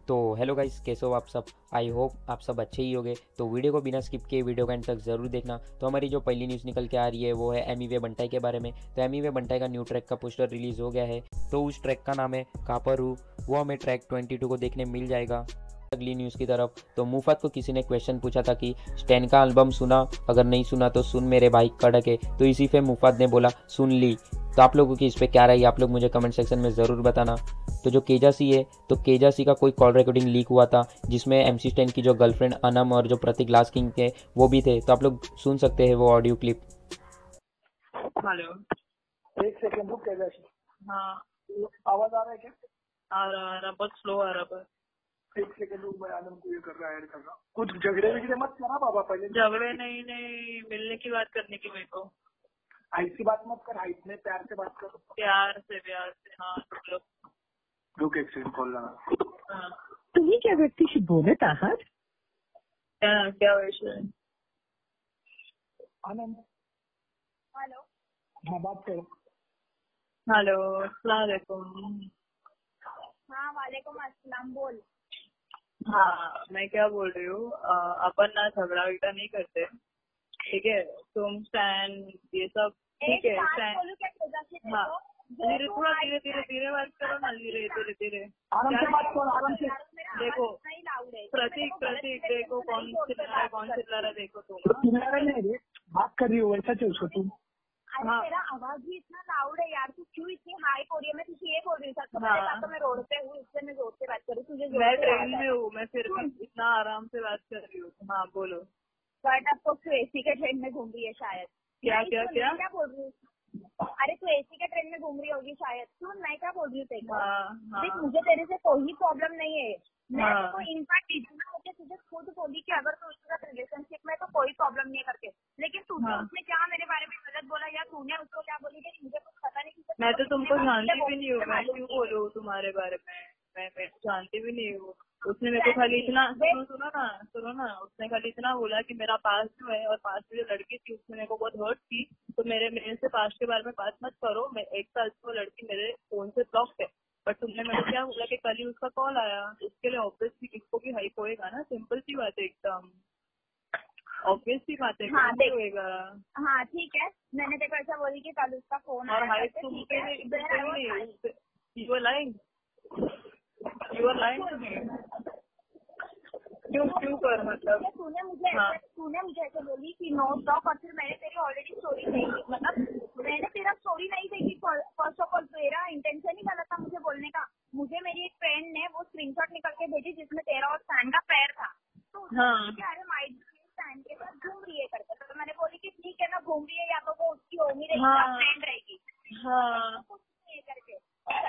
तो hello guys, कैसे हो आप सब। आई होप आप सब अच्छे ही होंगे। तो वीडियो को बिना स्किप किए वीडियो का एंड तक ज़रूर देखना। तो हमारी जो पहली न्यूज़ निकल के आ रही है वो है एमी वे बंटाई के बारे में। तो एमी वे बंटाई का न्यू ट्रैक का पोस्टर रिलीज़ हो गया है। तो उस ट्रैक का नाम है कापरू। वो हमें ट्रैक 22 को देखने मिल जाएगा। अगली न्यूज़ की तरफ। तो मुफत को किसी ने क्वेश्चन पूछा था कि स्टैन का एल्बम सुना, अगर नहीं सुना तो सुन मेरे भाई कड़क है। तो इसी पे मुफत ने बोला सुन ली। तो आप लोगों की इस पे क्या राय है, आप लोग मुझे कमेंट सेक्शन में ज़रूर बताना। तो जो केजासी है, तो केजासी का कोई कॉल रिकॉर्डिंग लीक हुआ था जिसमें MC स्टैन की जो गर्लफ्रेंड अनम और जो प्रतीक लास्ट किंग थे वो भी थे। तो आप लोग सुन सकते हैं वो ऑडियो क्लिप। हेलो। एक सेकंड रुक कैलाश। हाँ, आवाज आ रहा है क्या? आ रहा बहुत स्लो आ रहा पर। एक सेकंड रुक, मैं आनंद को ये कर रहा है, ऐड कर रहा हूँ। कुछ झगड़े वगड़े मत करना बाबा, पहले झगड़े नहीं नहीं, मिलने की बात करने की मेरे को। ऐसी बात मत कर, हाइट में प्यार से बात कर। प्यार से हाँ बोलो। रुक एक सेकंड, कॉल लगा। हाँ, तुम्ही त्या व्यक्तीशी बोलत आहात? क्या क्या विषय? आनंद, हेलो। हाँ बात करो। हेलो, अस्सलाम वालेकुम। हाँ वालेकुम अस्सलाम, बोल। हाँ, मैं क्या बोल रही हूँ, अपन ना झगड़ा वगड़ा नहीं करते, ठीक है। तुम स्टैंड ये सब ठीक है। एक बात स्टैंड, बोलूं क्या तेजस्वी तेरे हाँ, को? धीरे थोड़ा धीरे बात करो ना, धीरे। आराम से बात करो, आराम से। देखो नहीं लाउड है प्रतीक देखो कौन चिल्ला रहा है, देखो तुम। तुम्हारा नहीं रे, बात कर रही हो वैसा चल उसको तुम। अरे हाँ। तेरा आवाज भी इतना लाउड है यार, तू क्यों इतनी हाई हो रही है? मैं तुझे ये बोल रही हूँ, हाँ। तो मैं रोड पे हूँ, इससे मैं जोर से बात करूँ, तुझे जोर मैं से ट्रेन आवाज आ में रहा है। हूँ, मैं फिर भी इतना आराम से बात कर रही हूँ। हाँ बोलो। बट अब तो एसी के ट्रेन में घूम रही है शायद। क्या नहीं, क्या सुन, क्या? मैं क्या बोल रही हूँ? अरे तू एसी के ट्रेन में घूम रही होगी शायद। सुन, मैं क्या बोल रही हूँ तेरे को? हाँ देख, हाँ मुझे तेरे से कोई प्रॉब्लम नहीं है। मैं हाँ। तो इनफैक्ट इतना होके तुझे खुद बोली कि अगर तू उसके साथ रिलेशनशिप में तो कोई प्रॉब्लम नहीं है करके, लेकिन तूने हाँ। उसने क्या मेरे बारे में गलत बोला या तूने उसको क्या बोली थी, मुझे कुछ पता नहीं। मैं तो तुमको जानती भी नहीं हूँ, मैं क्यों बोलूँ तुम्हारे बारे में? मैं जानती भी नहीं हूँ। उसने मेरे को खाली इतना सुनो ना, उसने खाली इतना बोला कि मेरा पास जो है और पास में जो लड़की थी उसने मेरे को बहुत हर्ट की, तो मेरे से पास के बारे में बात मत करो। मैं एक साल से वो लड़की मेरे फोन से ब्लॉक है। बट तुमने मेरे को क्या बोला कि कल ही उसका कॉल आया, उसके लिए ऑब्वियसली किसको भी हाइप होएगा ना। सिंपल सी बात है, एकदम ऑब्वियस सी बात है। हाँ क्यों होएगा? हाँ ठीक है, मैंने देखो ऐसा बोली कि कल उसका फोन और आया हाइप करके, तुम ठीक पे है। नहीं, यू आर लाइंग क्यों कर मतलब? तूने मुझे ऐसे बोली कि नो स्टॉप, और फिर मैंने तेरी ऑलरेडी स्टोरी देखी, मतलब मैंने तेरा स्टोरी नहीं देखी। फर्स्ट ऑफ ऑल तेरा इंटेंशन ही गलत था मुझे बोलने का। मुझे मेरी एक फ्रेंड ने वो स्क्रीनशॉट निकल के भेजी जिसमें तेरा और सैन का पैर था। तो अरे माइट सैन के साथ घूम रही है करके, तो मैंने बोली कि ठीक है ना, घूम रही है या तो वो उसकी होमी रहेगी या फ्रेंड रहेगी। हाँ कुछ नहीं करके।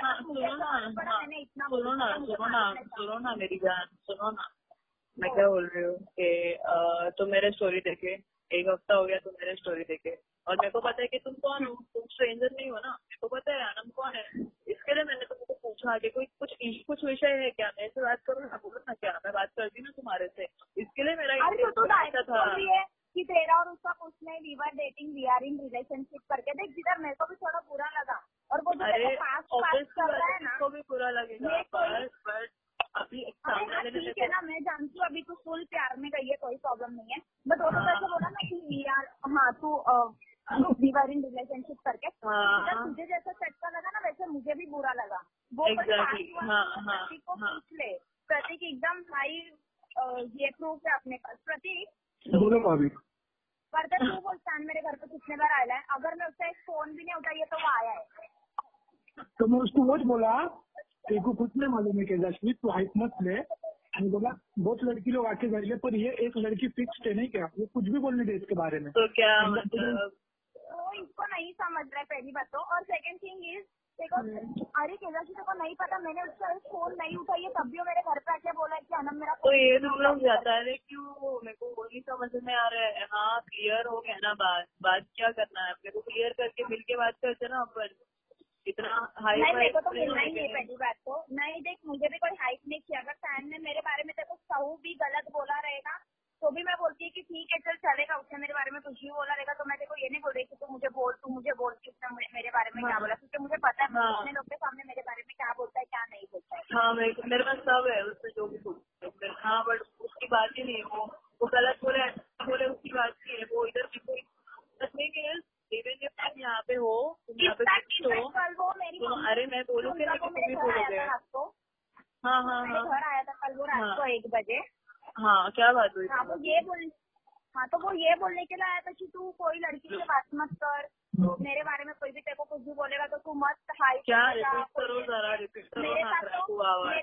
सुनो ना मेरी जान, सुनो ना। मैं क्या बोल रही हूँ कि तुम मेरे स्टोरी देखे, एक हफ्ता हो गया तुम मेरे स्टोरी देखे, और मेरे को पता है कि तुम कौन हो, तुम स्ट्रेंजर नहीं हो ना। मेरे को पता है आनंद कौन है, इसके लिए मैंने तुमको पूछा कि कोई कुछ विषय है क्या, मेरे से बात करो ना, बोलो ना। क्या मैं बात करती ना तुम्हारे से, इसके लिए मेरा इंटरेस्ट था। कि तेरा और उसका कुछ नहीं, we are dating, we are in relationship करके। देख जिधर मेरे को भी थोड़ा बुरा लगा, और वो जो पास कर रहा है ना, को भी बुरा लगेगा, बट अभी ठीक है ना, मैं जानती हूँ अभी तू फुल प्यार में गई है, कोई प्रॉब्लम नहीं है। बट वो तो कैसे बोला ना कि वी आर, हाँ तू वी आर इन रिलेशनशिप करके। तुझे जैसा चटका लगा ना वैसे मुझे भी बुरा लगा। वो प्रतीक को पूछ ले, प्रतीक एकदम हाई ये प्रूफ है अपने पास। प्रतीक बोलो भाभी। पर तू बोलता मेरे घर पे कितने बार आया है, अगर मैं उसका एक फोन भी नहीं उठाई तो वो आया है। तो मैं उसको वो बोला, तेरे को कुछ नहीं मालूम है कैलाशी, तू हाइप मत ले। मैंने बोला बहुत लड़की लोग आके गए, पर ये एक लड़की फिक्स्ड है नहीं क्या, ये कुछ भी बोलने दे इसके बारे में। तो क्या मतलब? वो इसको नहीं समझ रहा है पहली बात तो, और सेकंड थिंग इज देखो, अरे कैलाशी को नहीं पता मैंने उसका फोन नहीं उठाई है, तब भी वो मेरे घर पे आके बोला कि अनम मेरा तो ये तुम लोग जाता है क्यों? मेरे को वो नहीं समझ में आ रहा है। हाँ क्लियर हो गया ना बात क्या करना है अपने को, क्लियर करके मिलके बात करते ना अपन। इतना हाई नहीं, मेरे को तो मिलना ही है पहली बात तो। नहीं देख, मुझे भी कोई हाइप नहीं किया। अगर फैन ने मेरे बारे में तेरे को सऊ भी गलत बोला रहेगा तो भी मैं बोलती है कि ठीक है चल चलेगा, उसने मेरे बारे में कुछ भी बोला रहेगा तो मैं तेरे को ये नहीं बोल रही कि तू मुझे बोल कि उसने मेरे बारे में क्या बोला, क्योंकि मुझे पता है अपने लोग के सामने मेरे बारे में क्या बोलता है क्या नहीं बोलता है। हाँ मेरे पास सब है, से जो भी बोले। हाँ बट उसकी बात ही नहीं है, वो गलत बोले उसकी बात नहीं है। वो इधर यहाँ पे हो, तुम यहाँ पे तो अरे मैं बोलूँगी ना कि तुम भी बोलोगे। हाँ हाँ हाँ घर आया था कल वो रात को 1 बजे। हाँ क्या बात हुई? हाँ वो ये बोलने के लिए आया था कि तू कोई लड़की से बात मत कर, मेरे बारे में कोई भी तेरे को कुछ भी बोलेगा तो तू मत हाई। क्या रिपीट करो जरा, रिपीट करो ना, क्रैक हुआ आवाज।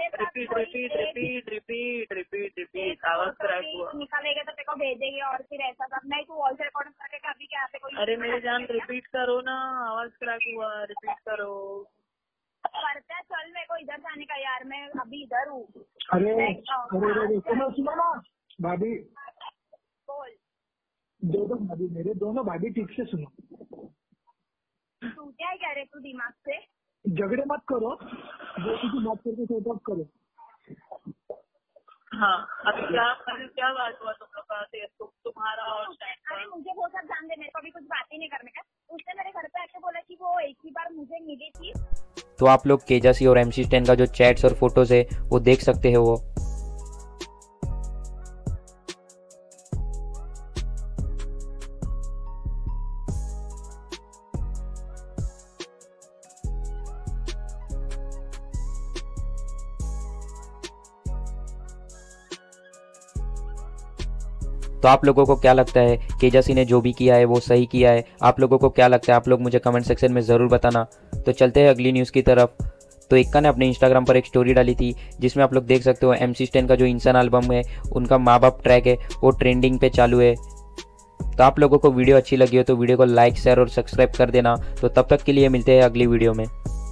रिपीट आवाज क्रैक हुआ। निकालेंगे तो तेरे को भेजेंगे और फिर ऐसा सब नहीं, तू वॉइस रिकॉर्ड करके कभी क्या पे कोई। अरे मेरी जान रिपीट करो ना, आवाज क्रैक हुआ, रिपीट करो। करता चल, मेरे को इधर जाने का यार, मैं अभी इधर हूँ। अरे सुनो ना भाभी, बोल। दोनों भाभी, मेरे दोनों भाभी ठीक से सुनो। तू क्या कह रहे, तू दिमाग से झगड़े मत करो, जो किसी बात करके सेट अप करो। हाँ अभी क्या बात हुआ तुम लोग का? तुम्हारा और अरे मुझे वो सब जान दे, मेरे को भी कुछ बात ही नहीं करने का। उसने मेरे घर पे आके बोला कि वो एक ही बार मुझे मिली थी। तो आप लोग केजासी और MC स्टैन का जो चैट्स और फोटोज है वो देख सकते हैं। वो तो आप लोगों को क्या लगता है केजासी ने जो भी किया है वो सही किया है? आप लोगों को क्या लगता है? आप लोग मुझे कमेंट सेक्शन में ज़रूर बताना। तो चलते हैं अगली न्यूज़ की तरफ। तो एक्का ने अपने इंस्टाग्राम पर एक स्टोरी डाली थी जिसमें आप लोग देख सकते हो MC स्टैन का जो इंसान एल्बम है उनका माँ बाप ट्रैक है वो ट्रेंडिंग पे चालू है। तो आप लोगों को वीडियो अच्छी लगी हो तो वीडियो को लाइक शेयर और सब्सक्राइब कर देना। तो तब तक के लिए मिलते हैं अगली वीडियो में।